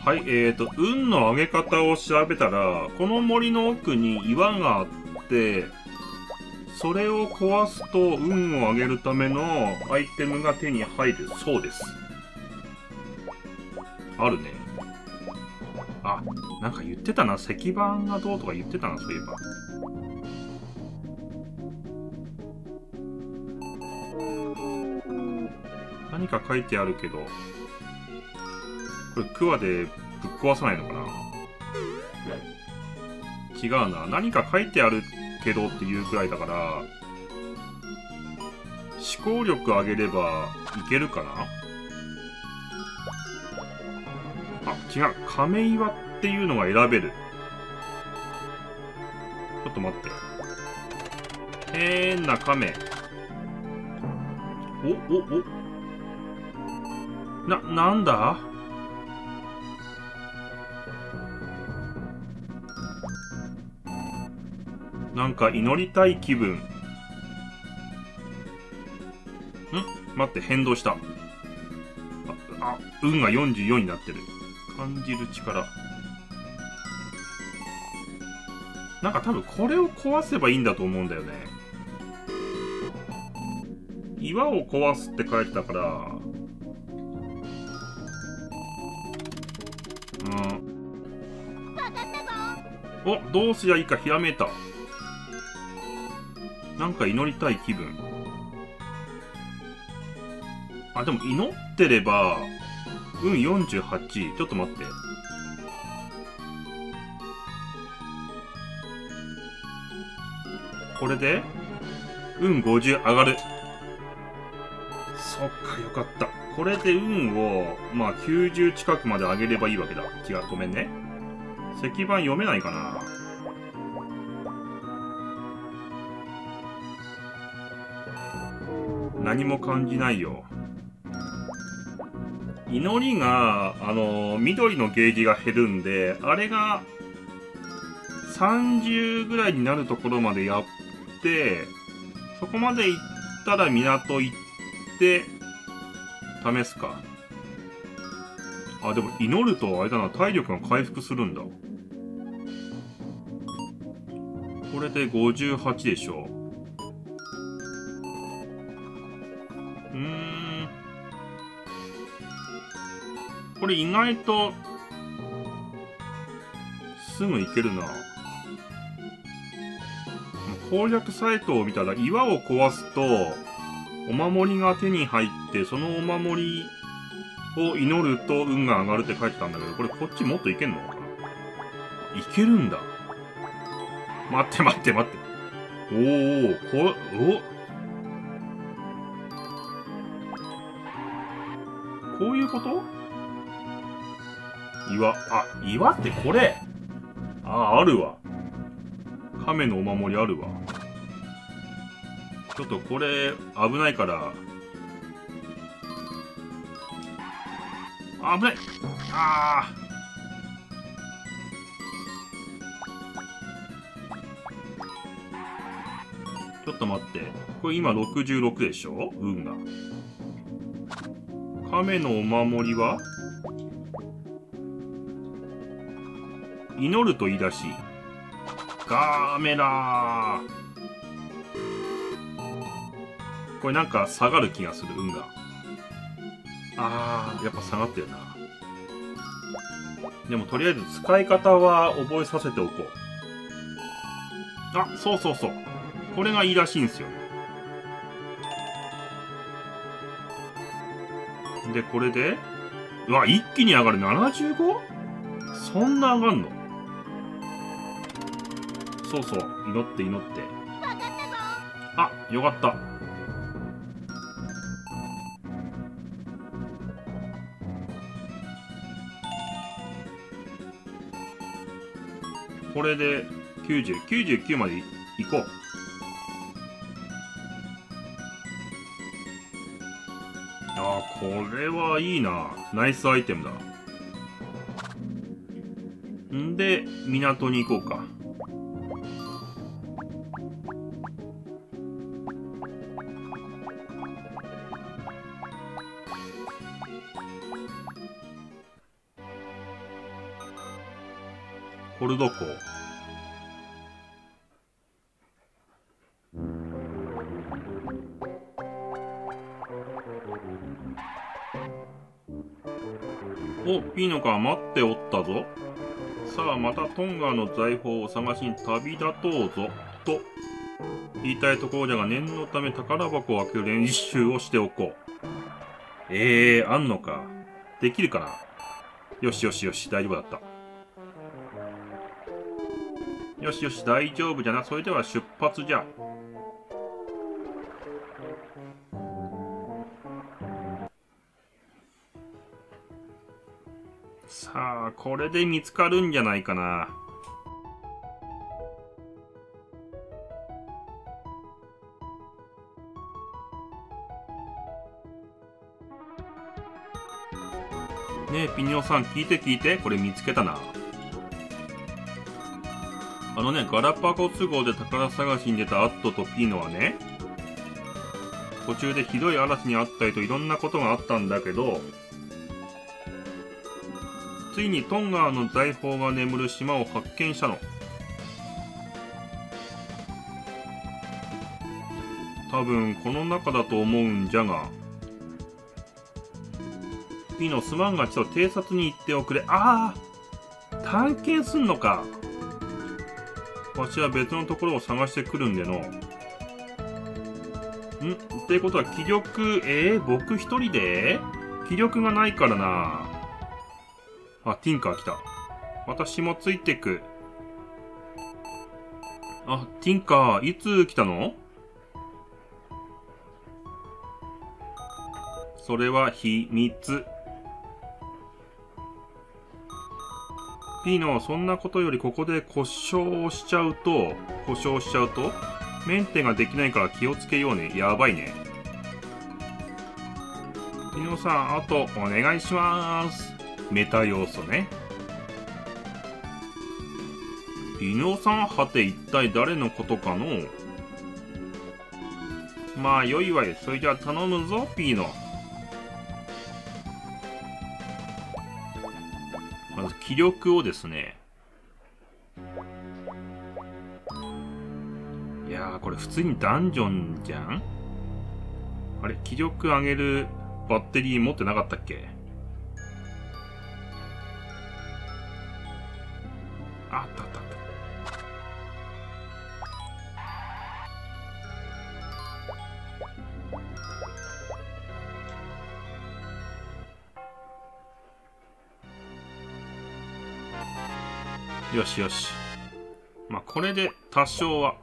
はい、運の上げ方を調べたら、この森の奥に岩があって、それを壊すと運を上げるためのアイテムが手に入るそうです。あるね。あ、なんか言ってたな。石板がどうとか言ってたな、そういえば。何か書いてあるけど、これクワでぶっ壊さないのかな。違うな。何か書いてあるけどっていうくらいだから、思考力上げればいけるかな。あ、違う。亀岩っていうのが選べる。ちょっと待って。変な亀。なんだ。なんか祈りたい気分。待って、変動した。運が44になってる。感じる力。なんか多分これを壊せばいいんだと思うんだよね。岩を壊すって書いてたから、どうすりゃいいかひらめいた。なんか祈りたい気分。でも祈ってれば、運48。ちょっと待って。これで、運50上がる。そっか、よかった。これで運を、90近くまで上げればいいわけだ。違う、ごめんね。石板読めないかな。何も感じないよ。祈りが、緑のゲージが減るんで、あれが、30ぐらいになるところまでやって、そこまで行ったら港行って、試すか。でも祈るとあれだな、体力が回復するんだ。これで58でしょ。これ意外と、すぐいけるな。攻略サイトを見たら岩を壊すと、お守りが手に入って、そのお守りを祈ると運が上がるって書いてたんだけど、これこっちもっといけんのかな。いけるんだ。待って。こういうこと？岩ってこれ。あるわ。亀のお守りあるわ。ちょっとこれ危ないから。危ない。ちょっと待って。これ今66でしょ？運が。亀のお守りは祈ると言い出し。ガーメラー。これなんか下がる気がする、運が。やっぱ下がってるな。でもとりあえず使い方は覚えさせておこう。そう。これがいいらしいんですよ。で、これで、一気に上がる 75？ そんな上がんの？そう、祈って。よかった。これで99まで行こう。これはいいな。ナイスアイテムだ。んで、港に行こうか。 これどこ？お、ピーノか、待っておったぞ。さあ、またトンガーの財宝を探しに旅立とうぞ。と、言いたいところじゃが、念のため宝箱を開ける練習をしておこう。あんのか。できるかな。よしよしよし、大丈夫だった。よしよし、大丈夫じゃな。それでは出発じゃ。さあ、これで見つかるんじゃないかな。ねえ、ピニオさん、聞いて聞いて。これ見つけたな。ガラパゴス号で宝探しに出たアットとピーノはね、途中でひどい嵐にあったりといろんなことがあったんだけど、ついにトンガーの財宝が眠る島を発見したの。多分この中だと思うんじゃが、ピーノすまんがちょっと偵察に行っておくれ。ああ、探検すんのか。わしは別のところを探してくるんでの。ってことは気力、僕一人で気力がないからな。あ、ティンカー来た。私もついてく。あ、ティンカー、いつ来たの？それは秘密。ピーノはそんなことよりここで故障しちゃうと、メンテができないから気をつけようね。やばいね。ピノさん、あとお願いします。メタ要素ね。ピノさん、はて一体誰のことかの？まあ、よいわい。それじゃあ頼むぞ、ピーノ。まず、気力をですね。いやー、これ普通にダンジョンじゃん？あれ、気力上げるバッテリー持ってなかったっけ？あったあったあった。よしよし。まあ、これで多少は。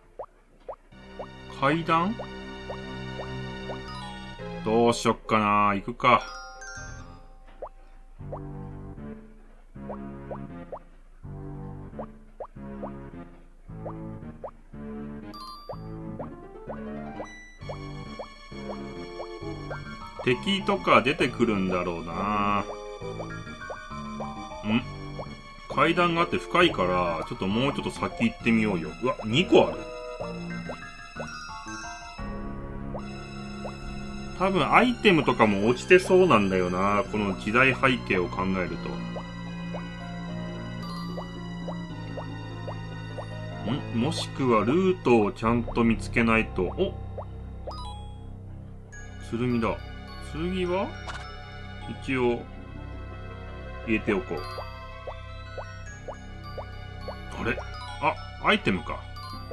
階段？どうしよっかな。行くか。敵とか出てくるんだろうな。階段があって深いから、ちょっともうちょっと先行ってみようよ。うわ、2個ある。多分アイテムとかも落ちてそうなんだよな。この時代背景を考えると。もしくはルートをちゃんと見つけないと。お！剣だ。剣は一応入れておこう。あれ？アイテムか。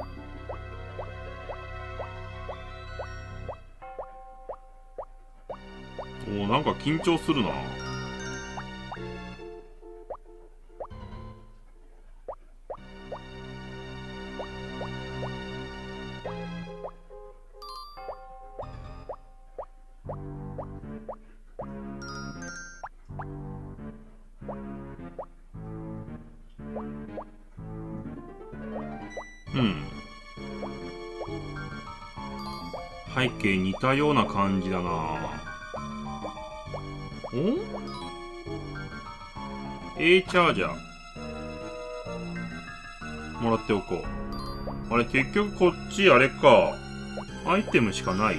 なんか緊張するな。背景似たような感じだな。チャージャーもらっておこう。あれ、結局こっちあれか。アイテムしかない。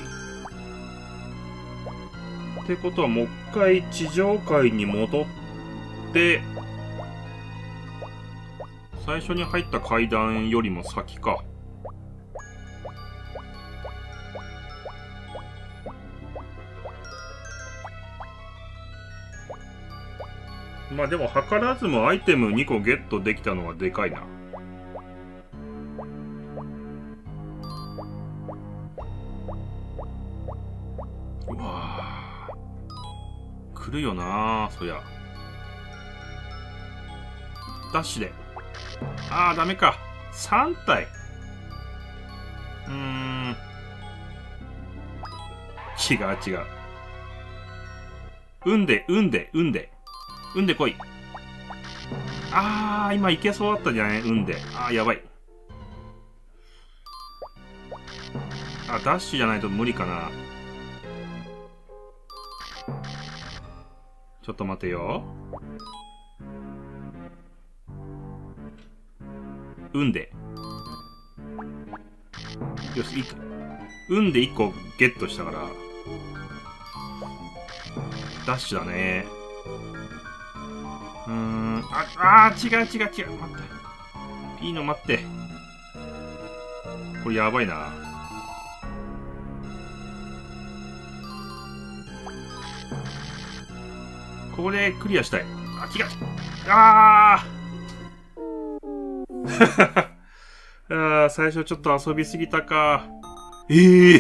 ってことはもう一回地上界に戻って、 最初に入った階段よりも先か。まあでも図らずもアイテム2個ゲットできたのはでかいな。うわー、来るよなー、そりゃ。ダッシュで。あー、ダメか。3体。違う違う。運で来い。あー、今いけそうだったじゃない、運で。あー、やばい。あ、ダッシュじゃないと無理かな。ちょっと待てよ。運で。よし、運で1個ゲットしたから。ダッシュだね。違う。待って。ピーノ待って。これやばいな。これクリアしたい。あ、違う。最初ちょっと遊びすぎたか。ゲー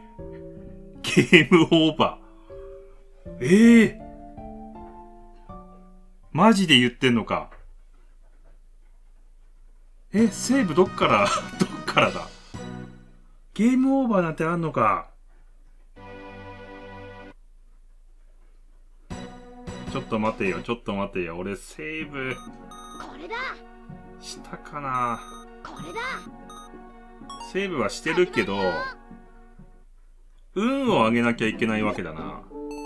ムオーバー。マジで言ってんのか。セーブどっからだ。ゲームオーバーなんてあんのか。ちょっと待てよ。俺セーブしたかな。セーブはしてるけど、運を上げなきゃいけないわけだな。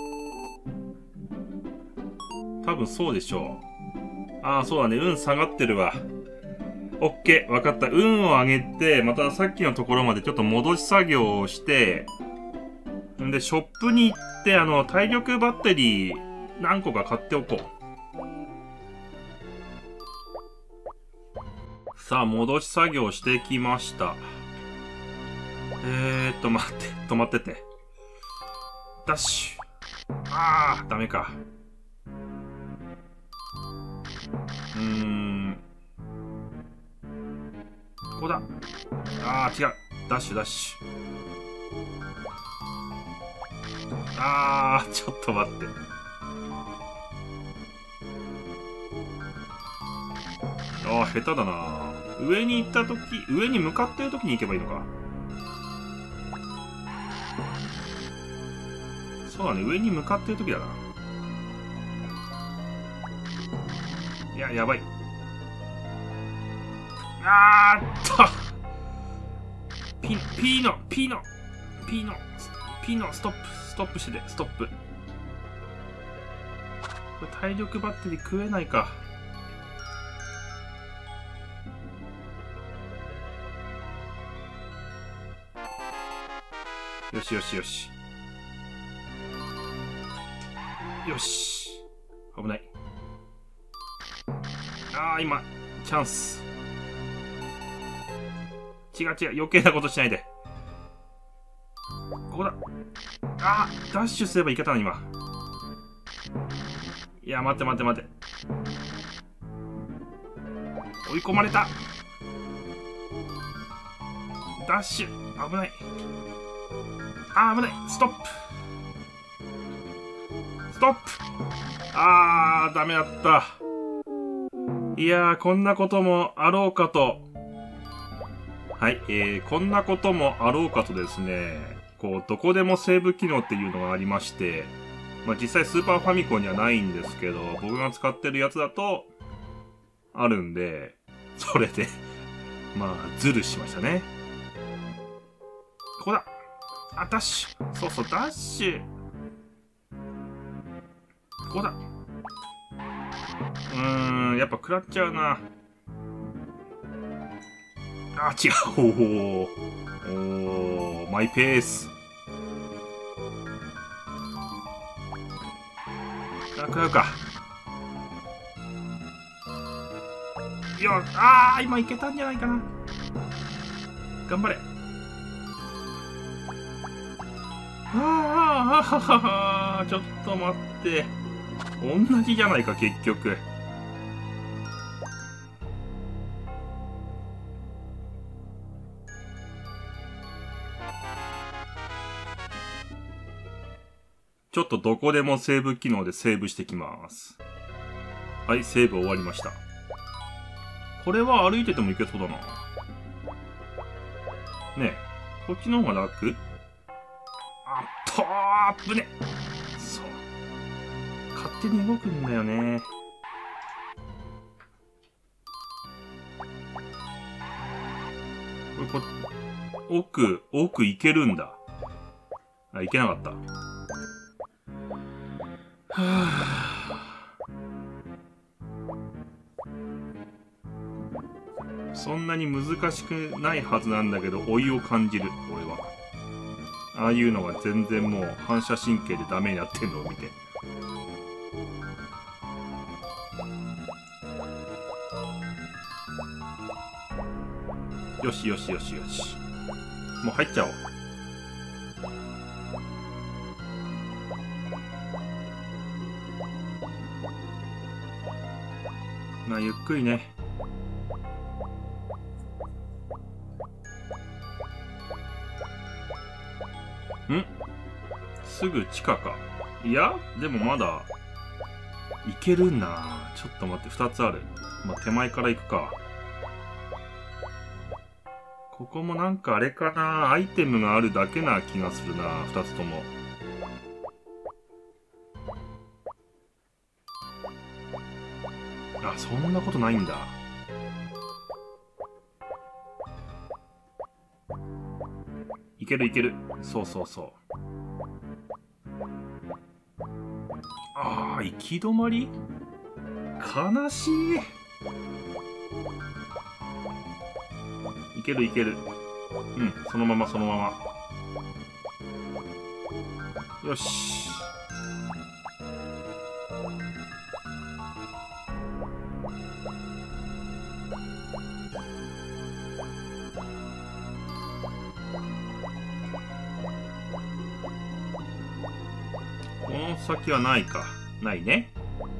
多分そうでしょう。ああ、そうだね。運下がってるわ。オッケー、わかった。運を上げて、またさっきのところまでちょっと戻し作業をして、んで、ショップに行って、体力バッテリー何個か買っておこう。さあ、戻し作業してきました。止まってて。ダッシュ。ダメか。ここだ。違う。ダッシュ。ちょっと待って。下手だな。上に向かってる時に行けばいいのか。そうだね、上に向かってる時だな。いや、やばい。ピーノ、ストップしてて、ストップ。これ体力バッテリー食えないか。よし。危ない。今、チャンス。違う。余計なことしないで。ここだ。ダッシュすればいけたな、今。いや、待って。追い込まれた。ダッシュ。危ない。危ない。ストップ。ダメだった。いやー、こんなこともあろうかと。はい、こんなこともあろうかとですね、どこでもセーブ機能っていうのがありまして、実際スーパーファミコンにはないんですけど、僕が使ってるやつだと、あるんで、それで、ズルしましたね。ここだ。ダッシュ。そう、ダッシュ。ここだ。やっぱ食らっちゃうな。違う。マイペース。食らうか。 今いけたんじゃないかな。頑張れ。ちょっと待って。同じじゃないか、結局。ちょっとどこでもセーブ機能でセーブしてきます。はい、セーブ終わりました。これは歩いててもいけそうだな。ねえ、こっちの方が楽？危ね。そう。勝手に動くんだよね。これ奥行けるんだ。行けなかった。そんなに難しくないはずなんだけど、老いを感じる、俺は。ああいうのが全然もう反射神経でダメになってんのを見て。よしよしよしよし。もう入っちゃおう。まあゆっくりね。すぐ地下か。いや、でもまだいけるんな。ちょっと待って、2つある。まあ、手前から行くか。ここもなんかあれかな、アイテムがあるだけな気がするな、2つとも。そんなことないんだ。いけるいける。そうそうそう。行き止まり？悲しい。いけるいける。そのままそのまま。よし。この先はないか。ないね。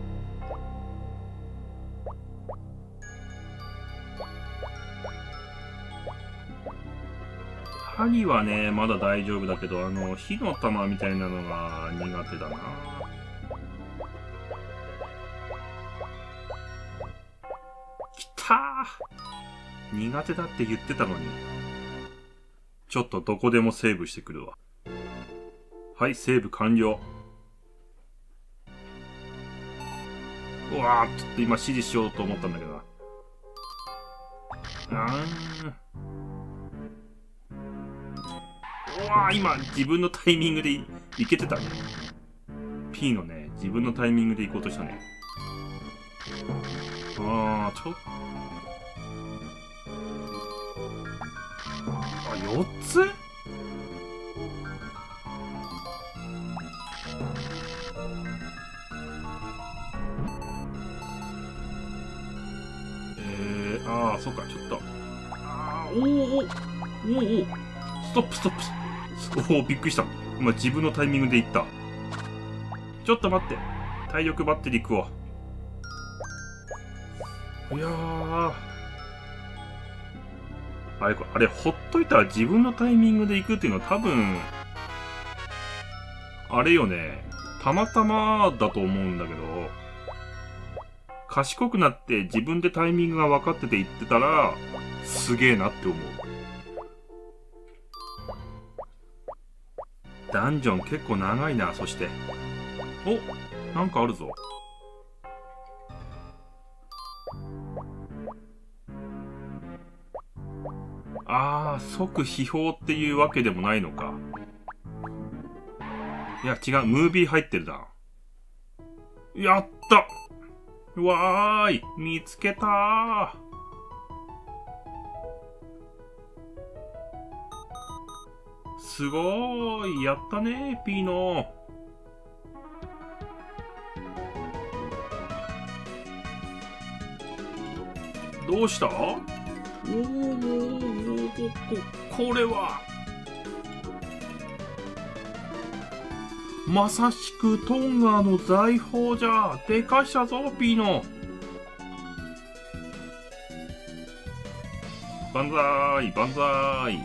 針はね、まだ大丈夫だけど、火の玉みたいなのが苦手だな。きたー！苦手だって言ってたのに。ちょっとどこでもセーブしてくるわ。はい、セーブ完了。うわー、ちょっと今指示しようと思ったんだけどな。うわー、今自分のタイミングでいけてたね。P のね、自分のタイミングで行こうとしたね。ちょっと。4つ？そうか、ちょっと。ストップ、ストップ。びっくりした。今自分のタイミングで行った。ちょっと待って。体力バッテリー食おう。いやー。あれ、ほっといたら自分のタイミングで行くっていうのは多分、あれよね。たまたまだと思うんだけど、賢くなって自分でタイミングが分かってて言ってたら、すげえなって思う。ダンジョン結構長いな、そして。なんかあるぞ。即秘宝っていうわけでもないのか。いや、違う、ムービー入ってるな。やった！わーい！見つけたー！すごーい！やったねー、ピーノー。 どうした？おお、これは。まさしくトンガーの財宝じゃ。でかしたぞ、ピーノ。万歳、万歳。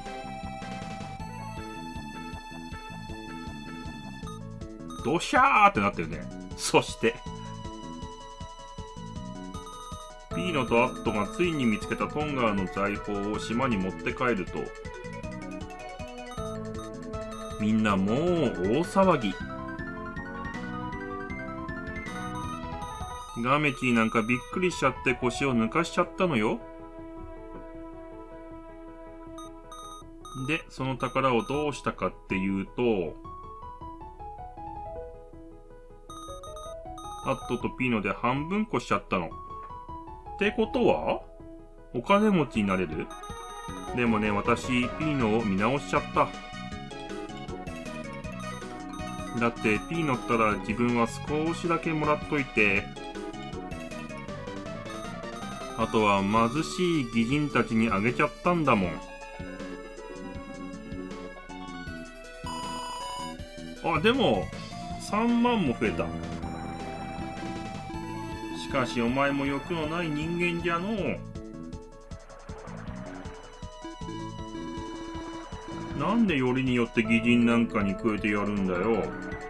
ドシャーってなってるね。そして、ピーノとアットがついに見つけたトンガーの財宝を島に持って帰ると、みんなもう大騒ぎ。ガメキーなんかびっくりしちゃって腰を抜かしちゃったのよ。で、その宝をどうしたかっていうと、アットとピーノで半分こしちゃったの。ってことはお金持ちになれる？でもね、私、ピーノを見直しちゃった。だって、ピーノったら自分は少しだけもらっといて、あとは貧しい義人たちにあげちゃったんだもん。あ、でも、3万も増えた。しかし、お前も欲のない人間じゃのう。なんでよりによって義人なんかにくれてやるんだよ。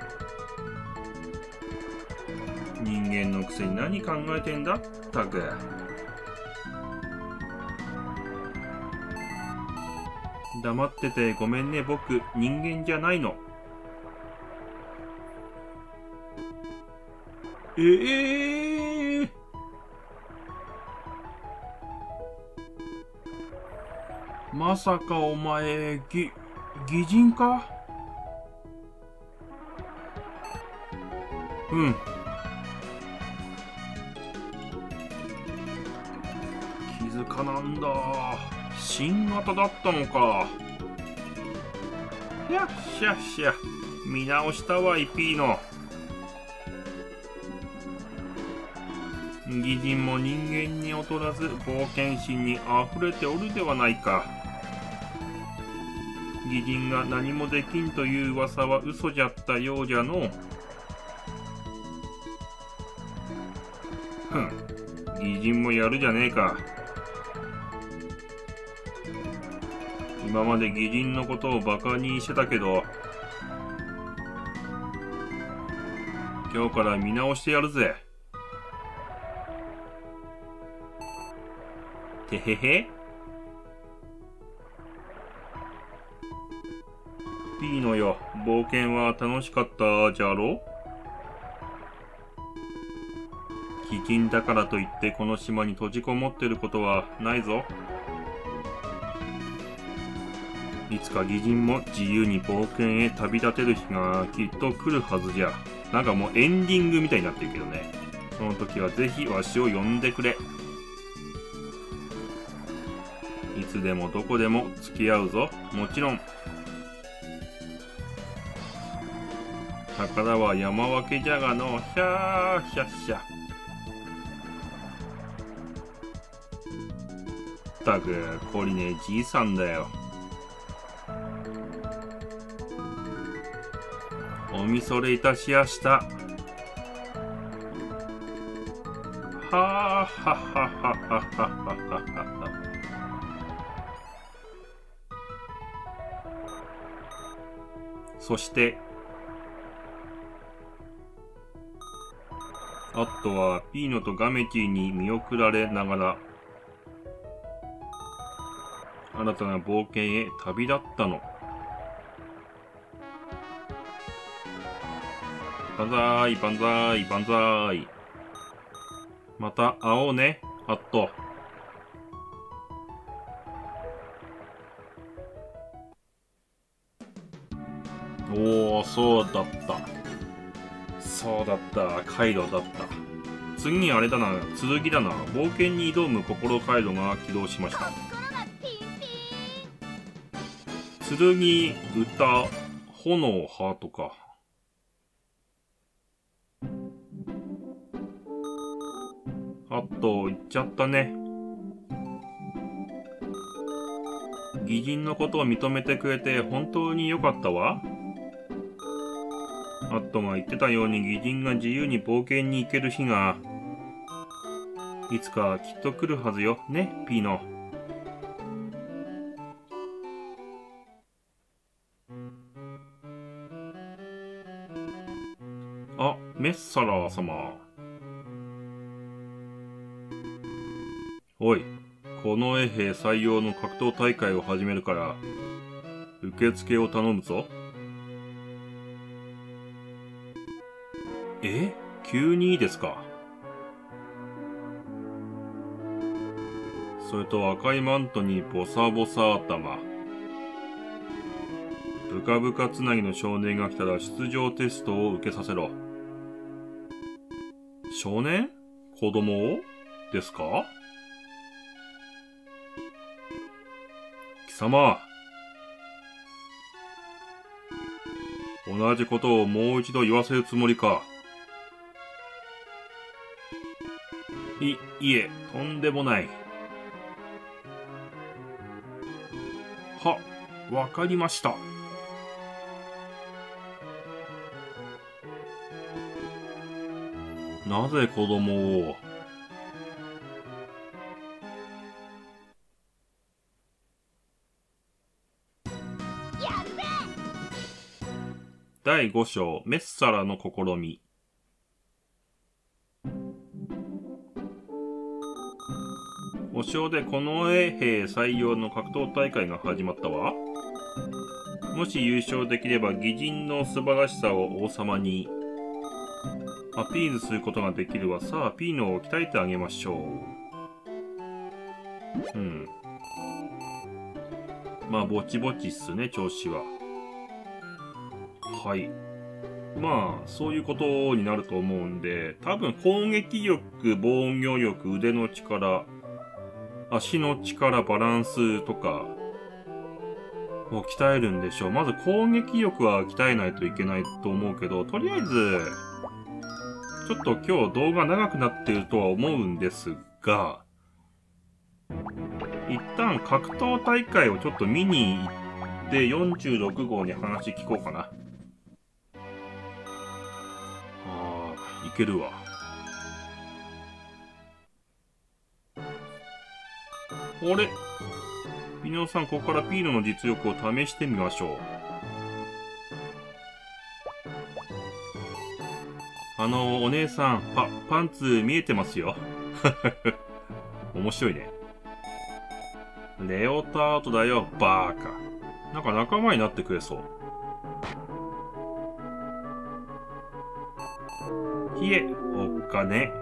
人間のくせに何考えてんだったく。黙っててごめんね、僕、人間じゃないの。まさかお前、義人か？うん。気づかなんだ。新型だったのか。やっしゃっしゃ。見直したわい、ピーノ。義人も人間に劣らず冒険心に溢れておるではないか。義人が何もできんという噂は嘘じゃったようじゃの。ふん、義人もやるじゃねえか。今まで義人のことをバカにしてたけど、今日から見直してやるぜ。てへへ。ピーノよ、冒険は楽しかったじゃろ？義人だからといってこの島に閉じこもってることはないぞ。いつか義人も自由に冒険へ旅立てる日がきっと来るはずじゃ。なんかもうエンディングみたいになってるけどね。その時はぜひわしを呼んでくれ。いつでもどこでも付き合うぞ。もちろん。宝は山分けじゃがの、ひゃーひゃっしゃ。ったく、懲りねえじいさんだよ。おみそれいたしやした。はあはははははは。そして、アットはピーノとガメティに見送られながら、新たな冒険へ旅立ったの。万歳、万歳、万歳。また会おうね、アット。おー、そうだった。そうだった、カイロだった。次にあれだな、剣だな。冒険に挑む心回路が起動しました。剣、歌、炎、ハートか。あと、言っちゃったね。 義人のことを認めてくれて本当に良かったわ。アットが言ってたように義人が自由に冒険に行ける日が、いつかきっと来るはずよ。ね、ピーノ。あ、メッサラー様。おい、この衛兵採用の格闘大会を始めるから、受付を頼むぞ。急にいいですか？それと赤いマントにボサボサ頭。ブカブカつなぎの少年が来たら出場テストを受けさせろ。少年？子供をですか？貴様。同じことをもう一度言わせるつもりか？いえ、とんでもない。わかりました。なぜ子供を？第5章、メッサラの試み。お城でこの衛兵採用の格闘大会が始まったわ。もし優勝できれば義人の素晴らしさを王様にアピールすることができるわ。さあ、ピーノを鍛えてあげましょう。まあ、ぼちぼちっすね、調子は。はい。まあ、そういうことになると思うんで、多分攻撃力、防御力、腕の力、足の力、バランスとかを鍛えるんでしょう。まず攻撃力は鍛えないといけないと思うけど、とりあえず、ちょっと今日動画長くなってるとは思うんですが、一旦格闘大会をちょっと見に行って46号に話聞こうかな。いけるわ。あれ？ピノさん、ここからピーノの実力を試してみましょう。お姉さん、パンツ見えてますよ。面白いね。レオタードだよ、バーカ。なんか仲間になってくれそう。ひえ、おっかね。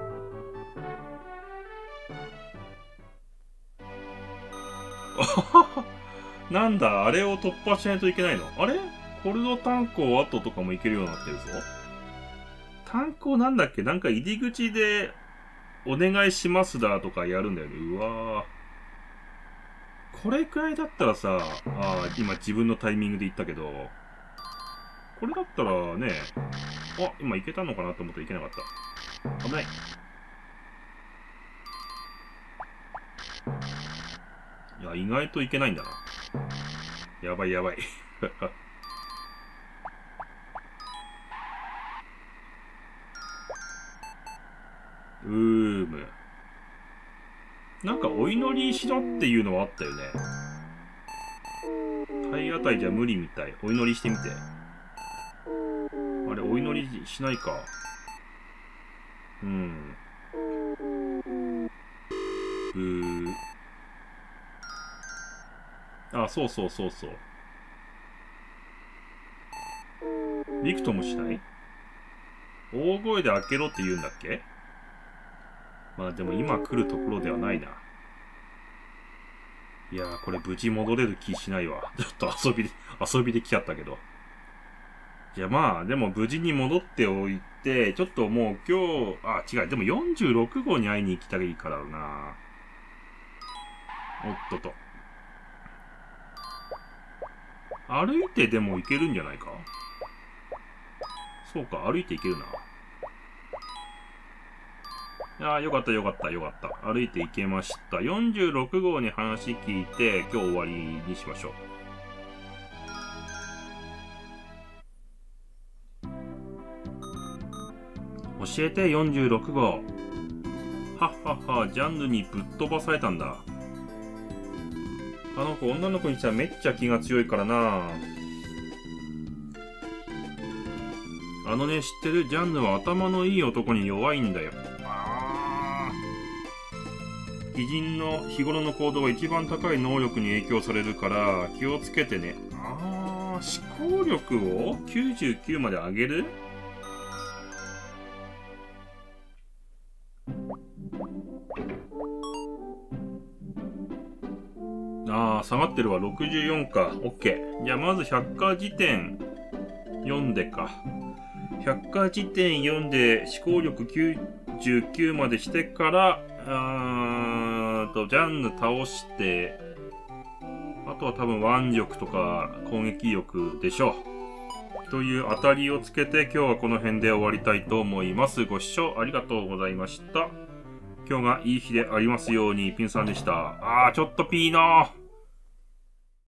なんだ、あれを突破しないといけないの？あれ？コルド炭鉱跡とかもいけるようになってるぞ。炭鉱なんだっけ？なんか入り口で、お願いしますだとかやるんだよね。うわぁ。これくらいだったらさ、今自分のタイミングで言ったけど、これだったらね、今いけたのかなと思っていけなかった。危ない。いや、意外といけないんだな。やばいやばい。なんかお祈りしろっていうのはあったよね。体当たりじゃ無理みたい。お祈りしてみて。あれ、お祈りしないか。そうそうそうそう。ビクトもしない？大声で開けろって言うんだっけ？まあでも今来るところではないな。いやー、これ無事戻れる気しないわ。ちょっと遊びで来ちゃったけど。じゃあまあ、でも無事に戻っておいて、ちょっともう今日、違う、でも46号に会いに行きたらいいからな。おっとと。歩いてでも行けるんじゃないか？そうか、歩いて行けるな。 ああ、よかったよかったよかった。歩いて行けました。46号に話聞いて、今日終わりにしましょう。教えて、46号。はっはっは、ジャンヌにぶっ飛ばされたんだ。あの子、女の子にしてはめっちゃ気が強いからな。あのね、知ってる？ジャンヌは頭のいい男に弱いんだよ。偉人の日頃の行動は一番高い能力に影響されるから気をつけてね。思考力を99まで上げる？下がってるわ。64か。OK。じゃあまず百科事典読んでか。百科事典読んで思考力99までしてから、ジャンヌ倒して、あとは多分腕力とか攻撃力でしょう。という当たりをつけて今日はこの辺で終わりたいと思います。ご視聴ありがとうございました。今日がいい日でありますように、ピンさんでした。ちょっとピーなー。